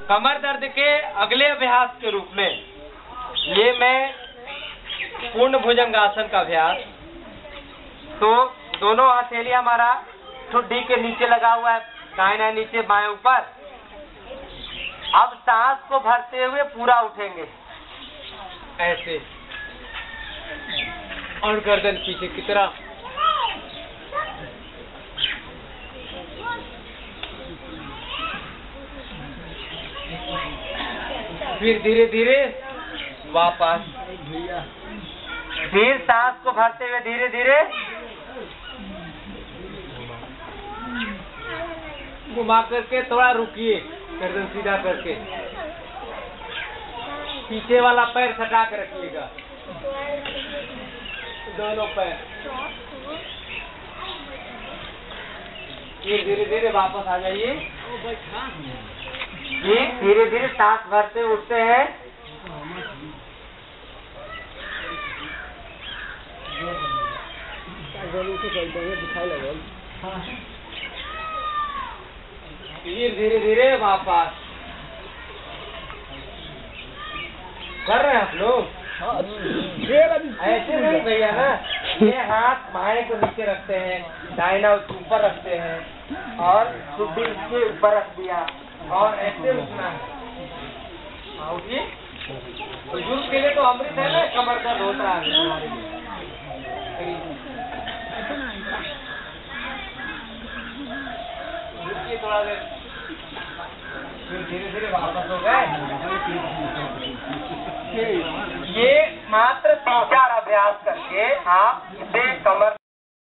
कमर दर्द के अगले अभ्यास के रूप में ये मैं पूर्ण भुजंगासन का अभ्यास। तो दोनों हथेली हमारा ठुड्डी के नीचे लगा हुआ है, दाहिना नीचे बाएं ऊपर। अब सांस को भरते हुए पूरा उठेंगे ऐसे, और गर्दन पीछे की तरफ। फिर धीरे धीरे वापस, फिर सांस को भरते हुए धीरे धीरे घुमा करके थोड़ा रुकिए, गर्दन सीधा करके पीछे वाला पैर सटा के रखिएगा, दोनों पैर। फिर धीरे धीरे वापस आ जाइए। ये धीरे धीरे सांस भरते उठते हैं। फिर धीरे धीरे वापस कर रहे हैं आप लोग। ऐसे नहीं भैया ना, ये हाथ बाएं को नीचे रखते हैं, दाहिना ऊपर रखते हैं और ठुड्डी इसके ऊपर रख दिया और ऐसे उठना है। उठिए। बुजुर्ग के लिए तो अमृत है ना, कमर दर्द होता है। रुकिए थोड़ा देर, फिर धीरे धीरे वापस हो गए। ये मात्र 3-4 अभ्यास करके आप इसे कमर